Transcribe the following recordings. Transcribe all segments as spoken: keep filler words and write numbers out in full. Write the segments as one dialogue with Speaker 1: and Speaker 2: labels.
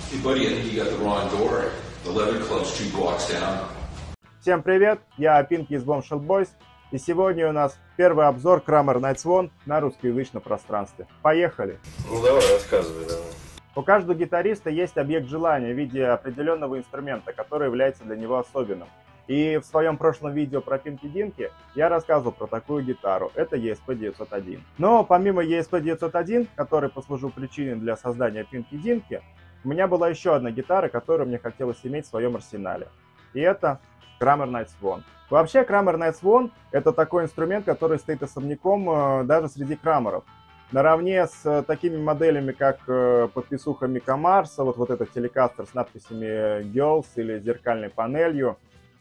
Speaker 1: Hey buddy, I think you got the wrong door. The Leather Club's two blocks down.
Speaker 2: Всем привет, я Пинки из Bombshell Boys, и сегодня у нас первый обзор Kramer Night Swan на русскоязычном пространстве. Поехали!
Speaker 3: Ну давай, рассказывай, давай.
Speaker 2: У каждого гитариста есть объект желания в виде определенного инструмента, который является для него особенным. И в своем прошлом видео про Pinky Dinky я рассказывал про такую гитару. Это и эс пи девятьсот один. Но помимо и эс пи девятьсот один, который послужил причиной для создания Pinky Dinky, у меня была еще одна гитара, которую мне хотелось иметь в своем арсенале. И это Kramer Night Swan. Вообще, Kramer Night Swan — это такой инструмент, который стоит особняком э, даже среди крамеров. Наравне с э, такими моделями, как э, подписуха Мика Марса, вот, вот этот телекастер с надписями Girls или зеркальной панелью,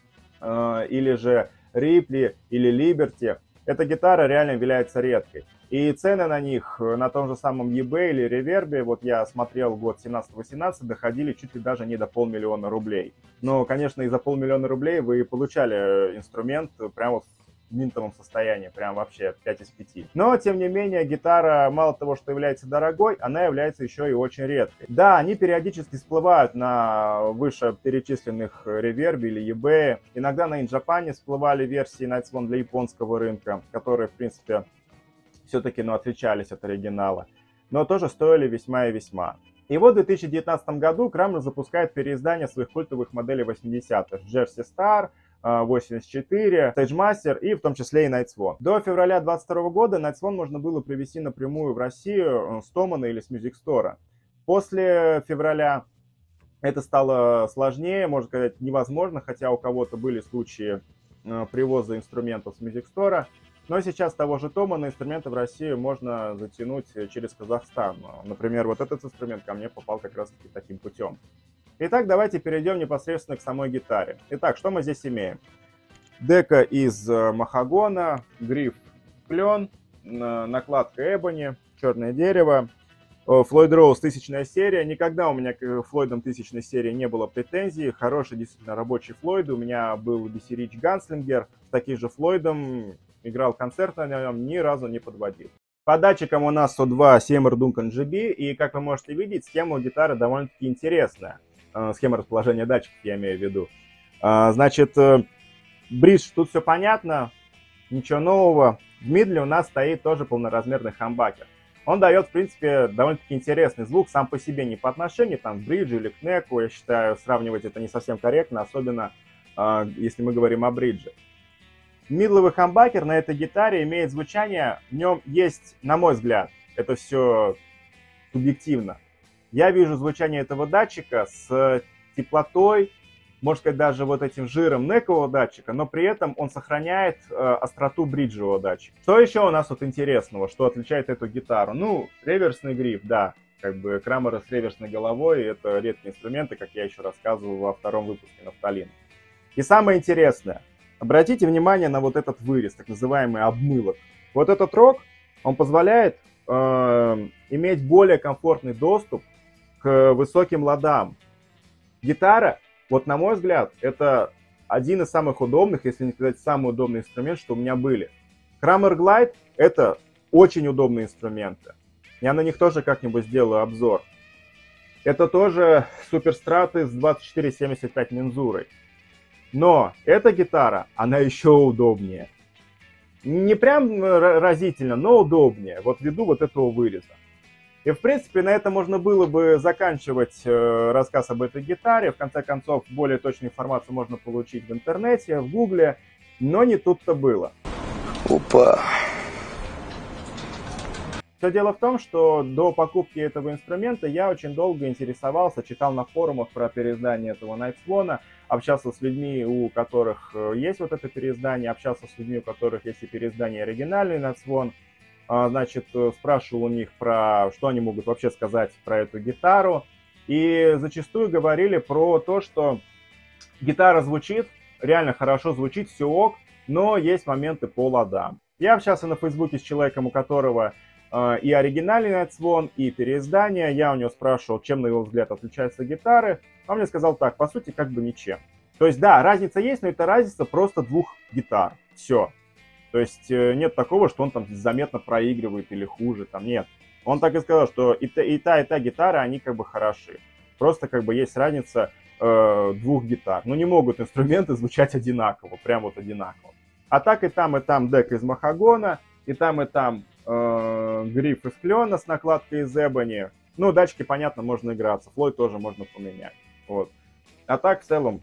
Speaker 2: э, или же Ripley или Liberty. Эта гитара реально является редкой. И цены на них на том же самом eBay или Reverb, вот я смотрел год семнадцатый-восемнадцатый, доходили чуть ли даже не до полмиллиона рублей. Но, конечно, и за полмиллиона рублей вы получали инструмент прямо вот в минтовом состоянии, прям вообще пять из пяти. Но, тем не менее, гитара мало того, что является дорогой, она является еще и очень редкой. Да, они периодически всплывают на вышеперечисленных Reverb или eBay. Иногда на InJapan всплывали версии Night Swan для японского рынка, которые, в принципе, все-таки ну, отличались от оригинала, но тоже стоили весьма и весьма. И вот в две тысячи девятнадцатом году Kramer запускает переиздание своих культовых моделей восьмидесятых: Jersey Star, восемьдесят четыре, Stagemaster и в том числе и Night Swan. До февраля двадцать второго года Night Swan можно было привезти напрямую в Россию с Thomann или с Music Store. После февраля это стало сложнее, можно сказать, невозможно, хотя у кого-то были случаи привоза инструментов с Music Store. Но сейчас того же Thomann инструменты в Россию можно затянуть через Казахстан. Например, вот этот инструмент ко мне попал как раз таки таким путем. Итак, давайте перейдем непосредственно к самой гитаре. Итак, что мы здесь имеем? Дека из махагона, гриф клен, накладка эбони, черное дерево. Floyd Rose тысячная серия. Никогда у меня к Флойдам тысячной серии не было претензий. Хороший, действительно рабочий Флойд. У меня был ди си Rich Gunslinger с таким же Флойдом. Играл концерт на нем, ни разу не подводил. По датчикам у нас сто два Seymour Duncan джи би. И, как вы можете видеть, схема у гитары довольно-таки интересная. Схема расположения датчиков, я имею в виду. Значит, бридж, тут все понятно. Ничего нового. В мидле у нас стоит тоже полноразмерный хамбакер. Он дает, в принципе, довольно-таки интересный звук сам по себе, не по отношению там, к бриджу или к неку. Я считаю, сравнивать это не совсем корректно, особенно если мы говорим о бридже. Мидловый хамбакер на этой гитаре имеет звучание, в нем есть, на мой взгляд, это все субъективно. Я вижу звучание этого датчика с теплотой, можно сказать, даже вот этим жиром некового датчика, но при этом он сохраняет э, остроту бриджевого датчика. Что еще у нас тут интересного, что отличает эту гитару? Ну, реверсный гриф, да, как бы Крамера с реверсной головой, это редкие инструменты, как я еще рассказывал во втором выпуске нафталина. И самое интересное. Обратите внимание на вот этот вырез, так называемый обмылок. Вот этот рог, он позволяет э, иметь более комфортный доступ к высоким ладам. Гитара, вот на мой взгляд, это один из самых удобных, если не сказать самый удобный инструмент, что у меня были. Kramer Glide — это очень удобные инструменты. Я на них тоже как-нибудь сделаю обзор. Это тоже суперстраты с двадцать четыре семьдесят пять мензурой. Но эта гитара, она еще удобнее. Не прям разительно, но удобнее, вот ввиду вот этого выреза. И, в принципе, на этом можно было бы заканчивать э, рассказ об этой гитаре. В конце концов, более точную информацию можно получить в интернете, в гугле, но не тут-то было.
Speaker 3: Опа!
Speaker 2: Все дело в том, что до покупки этого инструмента я очень долго интересовался, читал на форумах про переиздание этого Night Swan, общался с людьми, у которых есть вот это переиздание, общался с людьми, у которых есть и переиздание оригинальный Night Swan. Значит, спрашивал у них, про что они могут вообще сказать про эту гитару. И зачастую говорили про то, что гитара звучит, реально хорошо звучит, все ок, но есть моменты по ладам. Я общался на Фейсбуке с человеком, у которого и оригинальный Night Swan, и переиздание. Я у него спрашивал, чем, на его взгляд, отличаются гитары. Он мне сказал так, по сути, как бы ничем. То есть, да, разница есть, но это разница просто двух гитар. Все. То есть, нет такого, что он там заметно проигрывает или хуже. Там нет. Он так и сказал, что и та, и та, и та гитара, они как бы хороши. Просто как бы есть разница э, двух гитар. Но не могут инструменты звучать одинаково, прям вот одинаково. А так и там, и там дек из махагона, и там, и там э, гриф из клена с накладкой из эбони. Ну, датчики, понятно, можно играться. Флой тоже можно поменять. Вот. А так, в целом...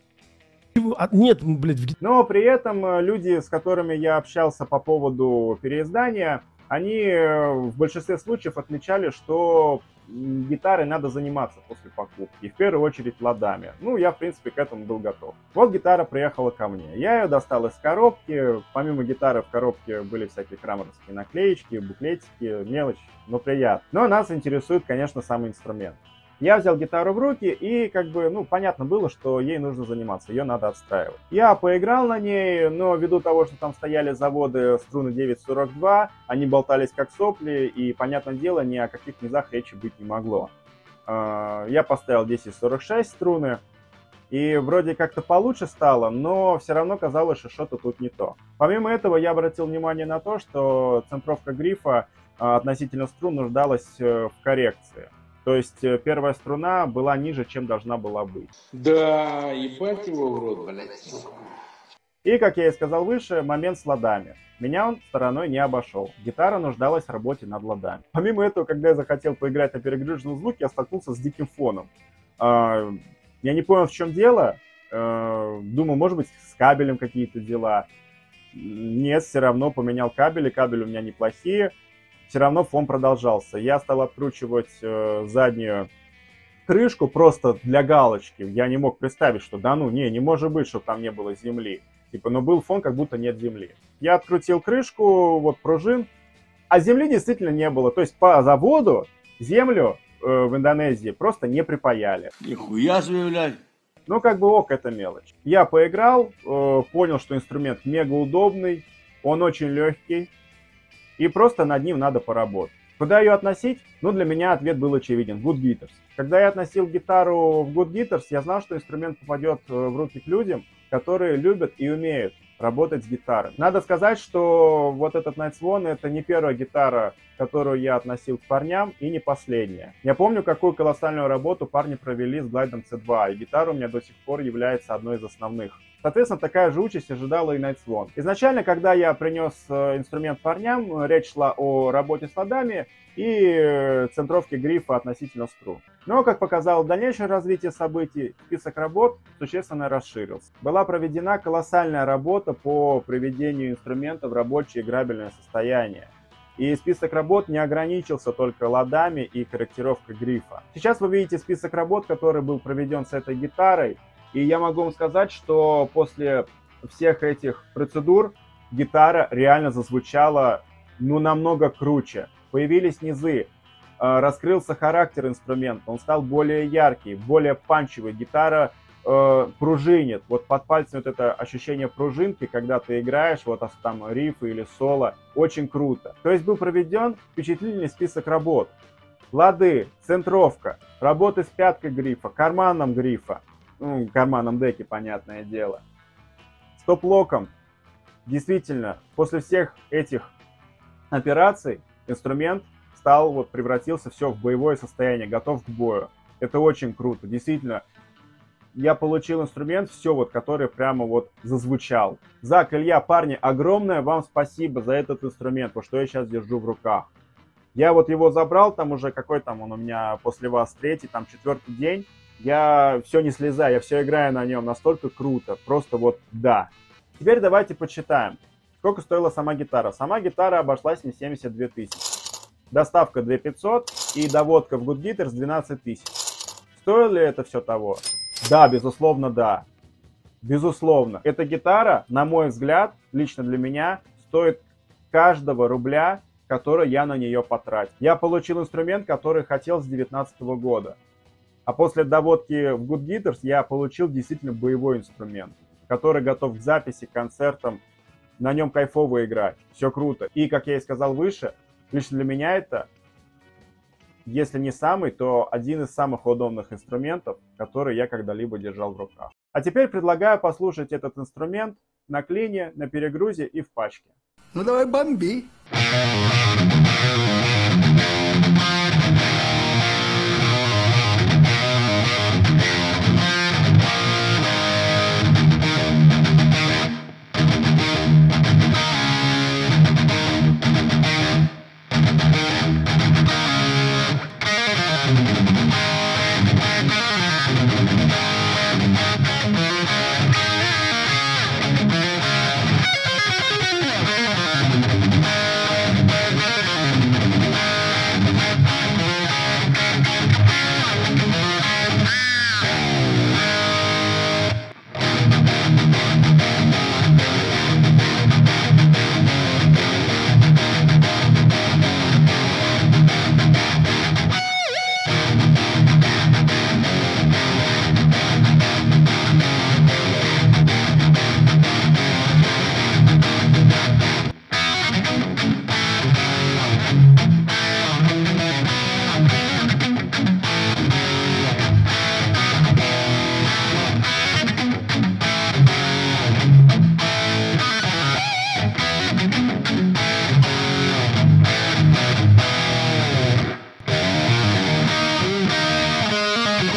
Speaker 4: Нет, блядь, в...
Speaker 2: Но при этом люди, с которыми я общался по поводу переиздания, они в большинстве случаев отмечали, что гитарой надо заниматься после покупки. И в первую очередь ладами. Ну, я, в принципе, к этому был готов. Вот гитара приехала ко мне. Я ее достал из коробки. Помимо гитары в коробке были всякие крамеровские наклеечки, буклетики, мелочь, но приятно. Но нас интересует, конечно, сам инструмент. Я взял гитару в руки, и как бы, ну, понятно было, что ей нужно заниматься, ее надо отстраивать. Я поиграл на ней, но ввиду того, что там стояли заводы струны девять сорок два, они болтались как сопли, и, понятное дело, ни о каких низах речи быть не могло. Я поставил десять сорок шесть струны, и вроде как-то получше стало, но все равно казалось, что что-то тут не то. Помимо этого, я обратил внимание на то, что центровка грифа относительно струн нуждалась в коррекции. То есть первая струна была ниже, чем должна была быть.
Speaker 5: Да, ебать его в рот, блядь.
Speaker 2: И, как я и сказал выше, момент с ладами. Меня он стороной не обошел. Гитара нуждалась в работе над ладами. Помимо этого, когда я захотел поиграть на перегруженном звуке, я столкнулся с диким фоном. Я не понял, в чем дело. Думал, может быть, с кабелем какие-то дела. Нет, все равно поменял кабели. Кабели у меня неплохие. Все равно фон продолжался. Я стал откручивать э, заднюю крышку просто для галочки. Я не мог представить, что да ну, не, не может быть, чтобы там не было земли. Типа, но был фон, как будто нет земли. Я открутил крышку, вот пружин, а земли действительно не было. То есть по заводу землю э, в Индонезии просто не припаяли.
Speaker 5: Нихуя себе, блядь.
Speaker 2: Ну, как бы ок, это мелочь. Я поиграл, э, понял, что инструмент мега удобный, он очень легкий. И просто над ним надо поработать. Куда ее относить? Ну, для меня ответ был очевиден. Good Guitars. Когда я относил гитару в Good Guitars, я знал, что инструмент попадет в руки к людям, которые любят и умеют работать с гитарой. Надо сказать, что вот этот Night Swan — это не первая гитара, которую я относил к парням, и не последняя. Я помню, какую колоссальную работу парни провели с Glide си два, и гитара у меня до сих пор является одной из основных. Соответственно, такая же участь ожидала и Night Swan. Изначально, когда я принес инструмент парням, речь шла о работе с ладами и центровке грифа относительно струн. Но, как показало дальнейшее развитие событий, список работ существенно расширился. Была проведена колоссальная работа по приведению инструмента в рабочее играбельное состояние. И список работ не ограничился только ладами и корректировкой грифа. Сейчас вы видите список работ, который был проведен с этой гитарой. И я могу вам сказать, что после всех этих процедур гитара реально зазвучала, ну, намного круче. Появились низы, раскрылся характер инструмента, он стал более яркий, более панчевый. Гитара э, пружинит. Вот под пальцем вот это ощущение пружинки, когда ты играешь, вот там рифы или соло, очень круто. То есть был проведен впечатлительный список работ. Лады, центровка, работы с пяткой грифа, карманом грифа. Ну, карманом деки, понятное дело. Стоп-локом. Действительно, после всех этих операций инструмент стал, вот, превратился все в боевое состояние, готов к бою. Это очень круто. Действительно, я получил инструмент, все вот, который прямо вот зазвучал. Зак, Илья, парни, огромное вам спасибо за этот инструмент, вот что я сейчас держу в руках. Я вот его забрал, там уже какой там он у меня после вас третий, там четвертый день. Я все не слезаю, я все играю на нем, настолько круто, просто вот да. Теперь давайте подсчитаем, сколько стоила сама гитара. Сама гитара обошлась мне семьдесят две тысячи. Доставка две тысячи пятьсот и доводка в Good Guitars двенадцать тысяч. Стоило ли это все того? Да, безусловно, да. Безусловно. Эта гитара, на мой взгляд, лично для меня, стоит каждого рубля, который я на нее потратил. Я получил инструмент, который хотел с две тысячи девятнадцатого года. А после доводки в Good Guitars я получил действительно боевой инструмент, который готов к записи, к концертам. На нем кайфово играть. Все круто. И, как я и сказал выше, лично для меня это, если не самый, то один из самых удобных инструментов, который я когда-либо держал в руках. А теперь предлагаю послушать этот инструмент на клине, на перегрузе и в пачке.
Speaker 6: Ну давай бомби.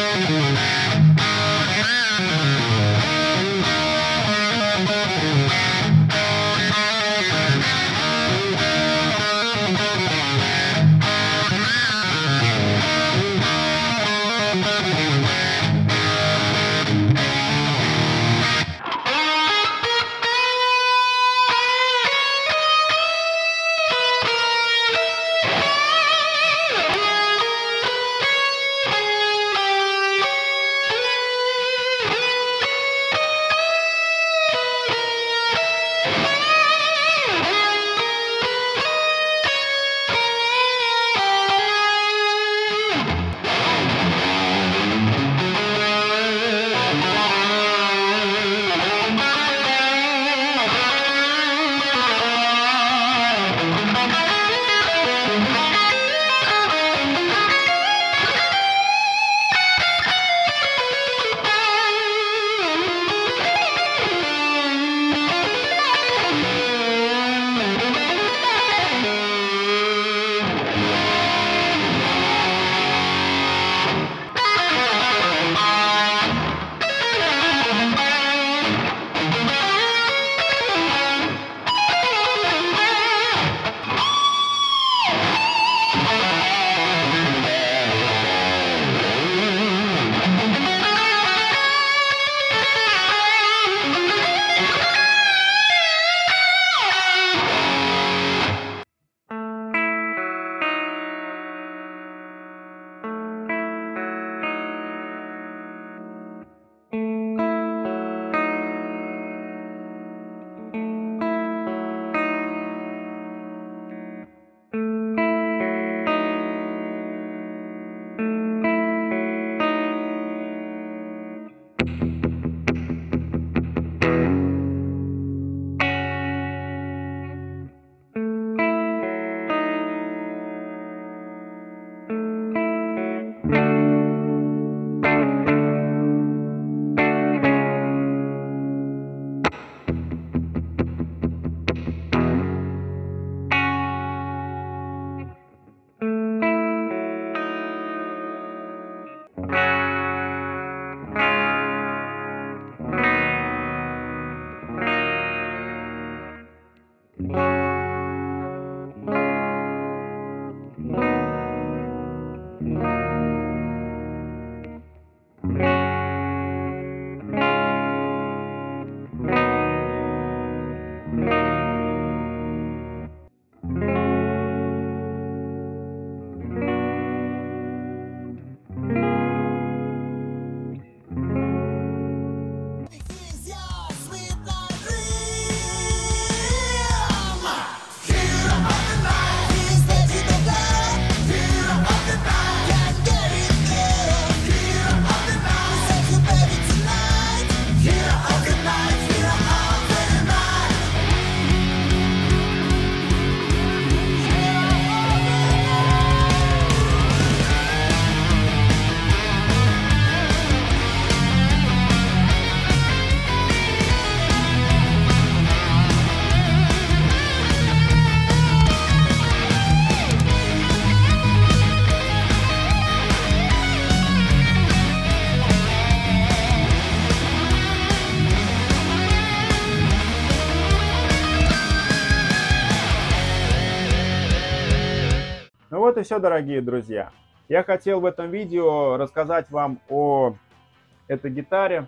Speaker 2: Ну вот и все, дорогие друзья. Я хотел в этом видео рассказать вам о этой гитаре,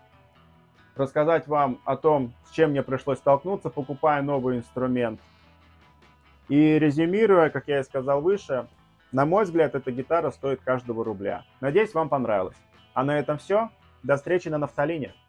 Speaker 2: рассказать вам о том, с чем мне пришлось столкнуться, покупая новый инструмент. И резюмируя, как я и сказал выше, на мой взгляд, эта гитара стоит каждого рубля. Надеюсь, вам понравилось. А на этом все. До встречи на нафталине.